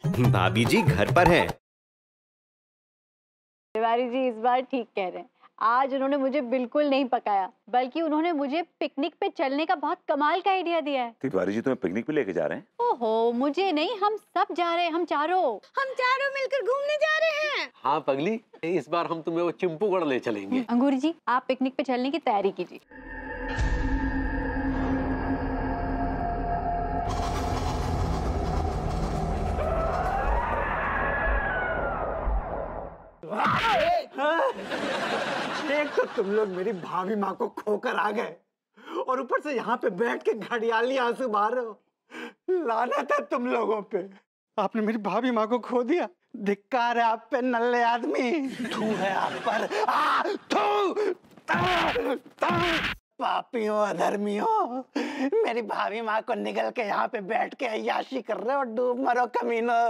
भाभी जी घर पर हैं। तिवारी जी इस बार ठीक कह रहे हैं। आज उन्होंने मुझे बिल्कुल नहीं पकाया, बल्कि उन्होंने मुझे पिकनिक पे चलने का बहुत कमाल का आइडिया दिया है। तिवारी जी तुम्हें पिकनिक पे लेके जा रहे हैं? ओहो, मुझे नहीं, हम सब जा रहे हैं। हम चारों मिलकर घूमने जा रहे हैं। हाँ पगली, इस बार हम तुम्हें वो चिंपूगढ़ ले चलेंगे। अंगूरी जी, आप पिकनिक पे चलने की तैयारी कीजिए। एक तो तुम लोग मेरी भाभी माँ को खोकर आ गए और ऊपर से यहाँ पे बैठ के घड़ियाली आंसू बहा रहे हो। लानत है तुम लोगों पे, आपने मेरी भाभी माँ को खो दिया। धिक्कार है आप पे नल्ले आदमी, थू है आप पर, थू पापियों अधर्मियों, मेरी भाभी माँ को निगल के यहाँ पे बैठ के अय्याशी कर रहे हो। डूब मरो कमीनो।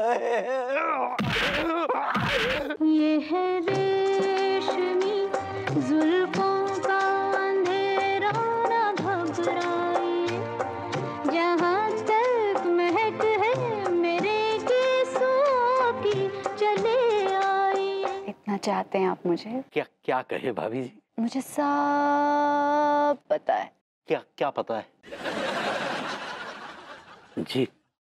ये है रेशमी जुल्फों का अंधेरा न घबराए, जहाँ तक महक है मेरे केसों की चले आए। इतना चाहते हैं आप मुझे? क्या क्या कहें भाभी जी? मुझे सब पता है। क्या क्या पता है जी?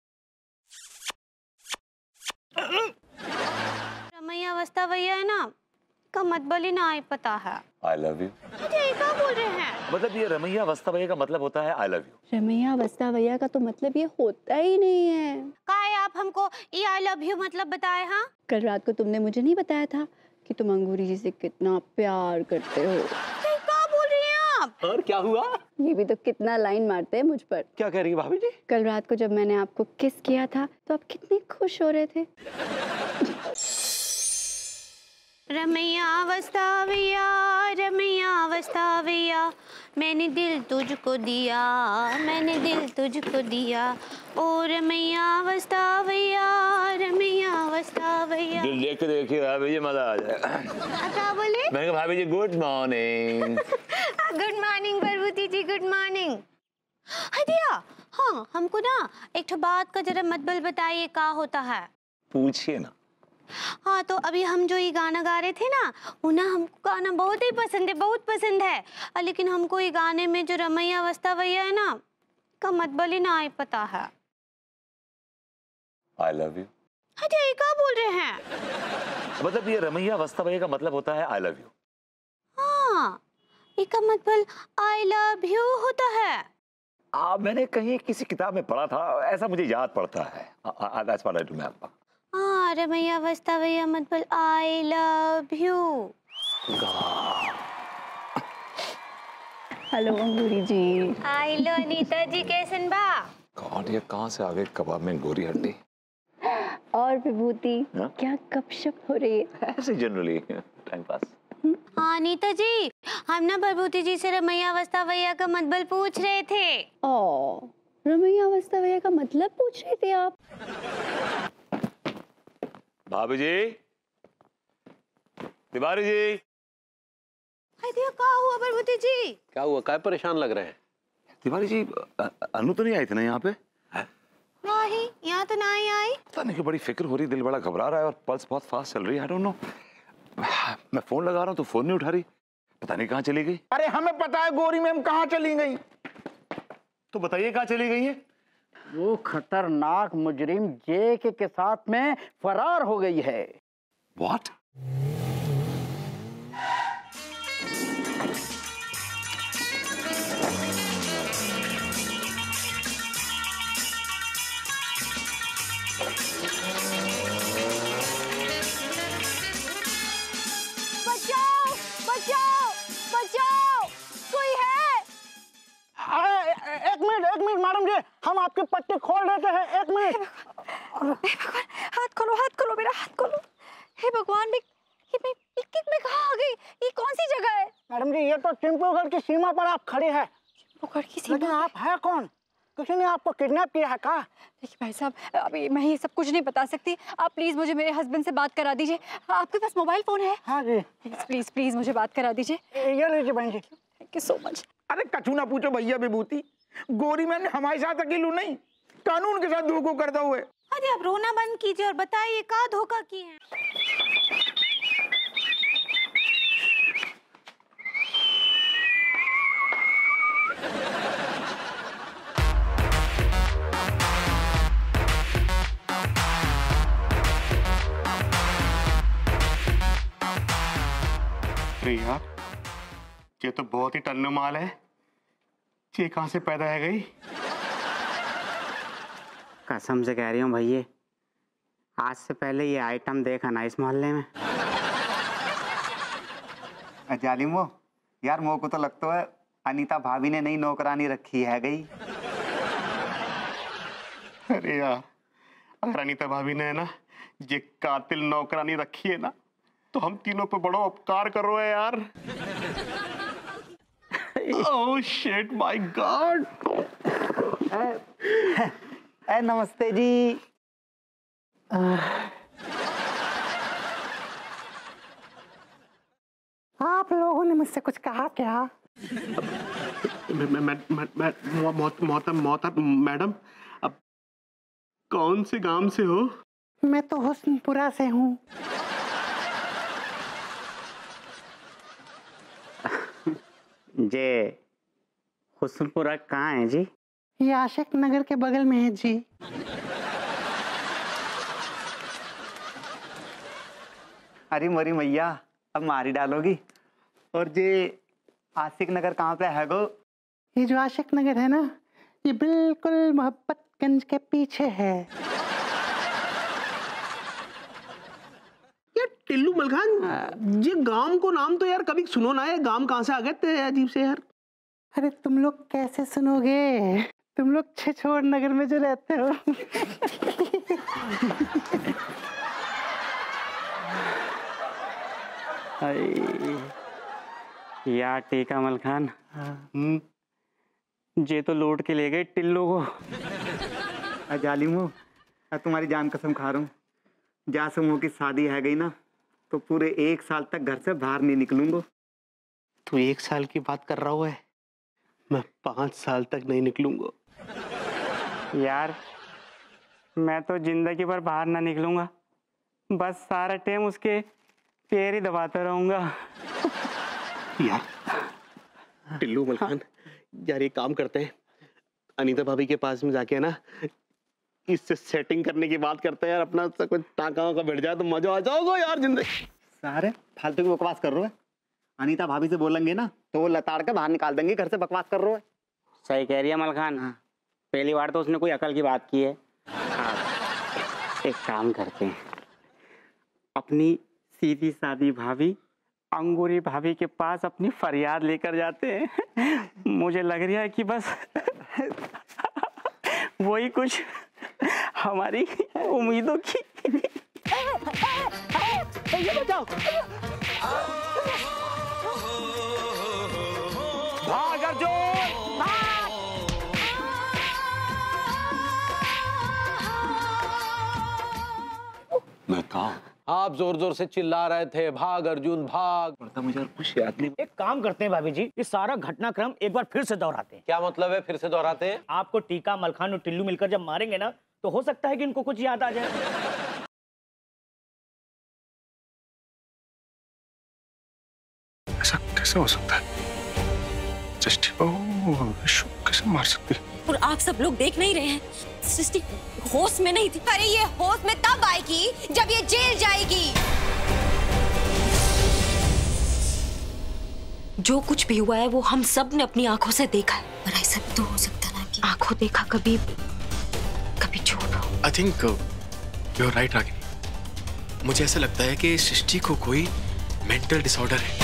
रमैया अवस्था भैया है ना, का मतलब ही ना पता है। I love you। मुझे क्या बोल रहे हैं? मतलब ये रमैया अवस्था भैया का मतलब होता है I love you। रमैया अवस्था भैया का तो मतलब ये होता ही नहीं है। काहे आप हमको ये आई लव यू मतलब बताए? हाँ, कल रात को तुमने मुझे नहीं बताया था कि तुम अंगूरी जी से कितना प्यार करते हो? क्या बोल रही हैं आप? और क्या हुआ? ये भी तो कितना लाइन मारते हैं मुझ पर। क्या कह रही है भाभी जी? कल रात को जब मैंने आपको किस किया था तो आप कितने खुश हो रहे थे। रमैया अवस्था भैया, रमैया अवस्था भैया, मैंने दिल तुझको दिया, मैंने दिल तुझको दिया। ओ रमैया अवस्था भैया, रमैया अवस्था भैया। दिल देख के देखिए भाभी जी, मजा आ जाएगा। क्या बोले? मैंने कहा भाभी जी good morning. Good morning Vibhuti ji, good morning. हदिया, हाँ हमको ना एक बात का जरा मतलब बताइए, क्या होता है? पूछिए ना। हाँ तो अभी हम जो ये गाना गा रहे थे ना, वो ना हमको गाना बहुत ही पसंद है, बहुत पसंद है। लेकिन हमको ये गाने में जो रमैया अवस्था भैया है ना, का मतलब ही ना पता है। I love you। अच्छा ये क्या बोल रहे हैं? मतलब ये रमैया अवस्था भैया का मतलब होता है I love you। हाँ, इसका मतलब I love you होता है। मैंने कहीं किसी किताब में पढ़ा था, ऐसा मुझे याद पड़ता है। That's what I remember। हाँ, रमैया अवस्था भैया मतलब I love you। Hello Angoori ji. Hello Anita ji, कैसन बा? गॉड, ये कहाँ से आ गई कबाब में गोरी हड्डी। और विभूति, हाँ? क्या गपशप हो रही है? ऐसे जनरली टाइम पास। हाँ अनीता जी, हम ना विभूति जी से रमैया अवस्था भैया का मतलब पूछ रहे थे। ओ, रमैया अवस्था भैया का मतलब पूछ रहे थे आप? भाभी जी, तिवारी जी। क्या हुआ विभूति जी? क्या हुआ? काय परेशान लग रहे हैं? तिवारी जी, अनु तो नहीं आई थी ना यहाँ पे? नहीं, यहाँ तो नहीं आई। पता नहीं, बड़ी फिक्र हो रही, दिल बड़ा घबरा रहा है और पल्स बहुत फास्ट चल रही है। I don't know. मैं फोन लगा रहा हूँ तो फोन नहीं उठा रही, पता नहीं कहाँ चली गई। अरे हमें पता है गोरी मैम कहाँ चली गई। तो बताइए कहाँ चली गई है? वो खतरनाक मुजरिम जेके के साथ में फरार हो गई है। What? बचाओ, बचाओ, बचाओ, कोई है? एक मिनट मैडम जी, हम आपके पट्टे खोल देते हैं। एक मिनट। हाथ खोलो मेरा हाथ खोलो। हे भगवान, मैं कहाँ आ गई? ये कौन सी जगह है? मैडम जी, ये तो चिंपूगढ़ की सीमा पर आप खड़ी है। चिंपूगढ़ की सीमा? लेकिन आप है कौन? किसी ने आपको किडनैप किया है क्या? देखिए भाई साहब, अभी मैं ये सब कुछ नहीं बता सकती। आप प्लीज मुझे मेरे हस्बैंड से बात करा दीजिए। आपके पास मोबाइल फोन है? हाँ जी। प्लीज प्लीज मुझे बात करा दीजिए। ये लीजिए बहन जी। Thank you so much. अरे कछु ना पूछो भैया विभूति, गोरी मैम ने हमारे साथ अकेलू नहीं, कानून के साथ धोखा करता हुए अरे आप रोना बंद कीजिए और बताइए क्या धोखा किए हैं। अरे यार, ये तो बहुत ही टन्नू माल है। ये कहाँ से पैदा है गई? कसम से कह रही हूँ भैया, आज से पहले ये आइटम देखा ना इस मोहल्ले में। जालिमो यार, मोह को तो लगता है अनीता भाभी ने नई नौकरानी रखी है गई। अरे यार, अगर अनीता भाभी ने ना ये कातिल नौकरानी रखी है ना, तो हम तीनों पे बड़ा उपकार कर रहे हैं यार। Oh shit, my god. नमस्ते जी। आप लोगों ने मुझसे कुछ कहा क्या? मैडम, अब कौन से गांव से हो? मैं तो हुस्नपुरा से हूँ। जे हुस्नपुरा कहाँ है जी? ये आशिक नगर के बगल में है जी। अरे मोरी मैया, अब मारी डालोगी। और ये आशिक नगर कहाँ पे है गो? ये जो आशिक नगर है ना, ये बिल्कुल मोहब्बतगंज के पीछे है। यार टिल्लू मलखान, ये गांव को नाम तो यार कभी सुनो ना है। गांव कहाँ से आ गए थे अजीब से यार। अरे तुम लोग कैसे सुनोगे, तुम लोग छिछोर नगर में जो रहते हो। यार टीका मल खान, जे तो लूट के ले गए टिल्लू को। जालिमो, तुम्हारी जान कसम खा रहा हूँ, जासमो की शादी है गई ना, तो पूरे 1 साल तक घर से बाहर नहीं निकलूंगा। तू 1 साल की बात कर रहा हुआ है, मैं 5 साल तक नहीं निकलूंगा। यार मैं तो जिंदगी भर बाहर ना निकलूंगा, बस सारा टाइम उसके पैर ही दबाता रहूंगा। यार टिल्लू मलखान, यार एक काम करते हैं, अनीता भाभी के पास में जाके ना इससे सेटिंग करने की बात करते हैं यार। अपना कुछ टाँका का बैठ जाए तो मजा आ जाओगे यार जिंदगी। सारे फालतू की बकवास कर रहे हो। अनीता भाभी से बोलेंगे ना तो वो लताड़ के बाहर निकाल देंगे घर से। बकवास कर रहे हो। सही कह रही है मलखान। हाँ। पहली बार तो उसने कोई अकल की बात की है। हाँ। एक काम करते हैं, अपनी सीधी सादी भाभी अंगूरी भाभी के पास अपनी फरियाद लेकर जाते हैं। मुझे लग रहा है कि बस वही कुछ हमारी उम्मीदों की। बचाओ। भाग अर्जुन, भाग। मैं कहा आप जोर जोर से चिल्ला रहे थे, भाग अर्जुन भाग। पड़ता मुझे कुछ याद नहीं। एक काम करते हैं भाभी जी, इस सारा घटनाक्रम एक बार फिर से दोहराते हैं। क्या मतलब है फिर से दोहराते हैं? आपको टीका, मलखान और टिल्लू मिलकर जब मारेंगे ना, तो हो सकता है कि इनको कुछ याद आ जाए। ऐसा कैसे हो सकता है? सृष्टि को कैसे मार सकती है? और आप सब लोग देख नहीं रहे हैं, सृष्टि होश में नहीं थी। अरे ये होश में तब आएगी जब ये जेल जाएगी। जो कुछ भी हुआ है वो हम सब ने अपनी आंखों से देखा है। और ऐसा भी तो हो सकता ना कि आंखों देखा कभी कभी झूठ हो। I think you are right Ragini. मुझे ऐसा लगता है कि सृष्टि को कोई मेंटल डिसऑर्डर है।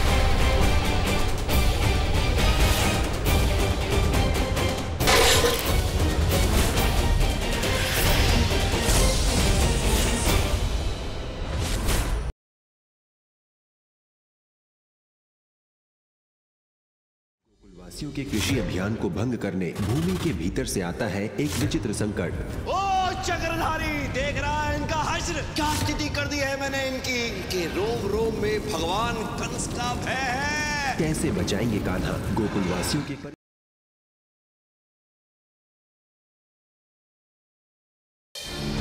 वासियों के कृषि अभियान को भंग करने भूमि के भीतर से आता है एक विचित्र संकट। ओ चक्रधारी, देख रहा है इनका हश्र? क्या स्थिति कर दी है मैंने इनकी। इनके रोम रोम में भगवान कंस का भय है। कैसे बचाएंगे कान्हा गोकुल वासियों के पर...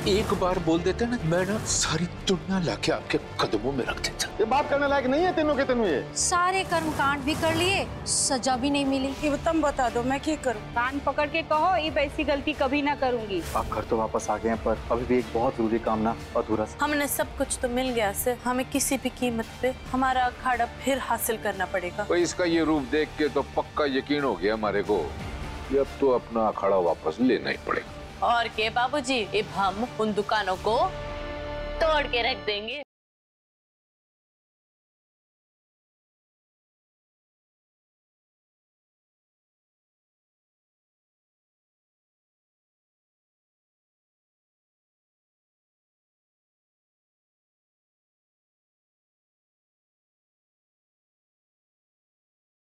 एक बार बोल देते ना, मैं ना सारी दुनिया लाके आपके कदमों में रख देता। ये बात करने लायक नहीं है तीनों के तीनों। ये सारे कर्म कांड भी कर लिए, सजा भी नहीं मिली। ये तुम बता दो मैं क्या करूं? कान पकड़ के कहो, ये ऐसी गलती कभी ना करूंगी। आप घर तो वापस आ गए हैं, पर अभी भी एक बहुत जरूरी काम ना अधूरा सा। हमने सब कुछ तो मिल गया से, हमें किसी भी कीमत पे हमारा अखाड़ा फिर हासिल करना पड़ेगा। तो इसका ये रूप देख के तो पक्का यकीन हो गया हमारे को, अब तो अपना अखाड़ा वापस लेना ही पड़ेगा। और के बाबूजी, अब हम उन दुकानों को तोड़ के रख देंगे।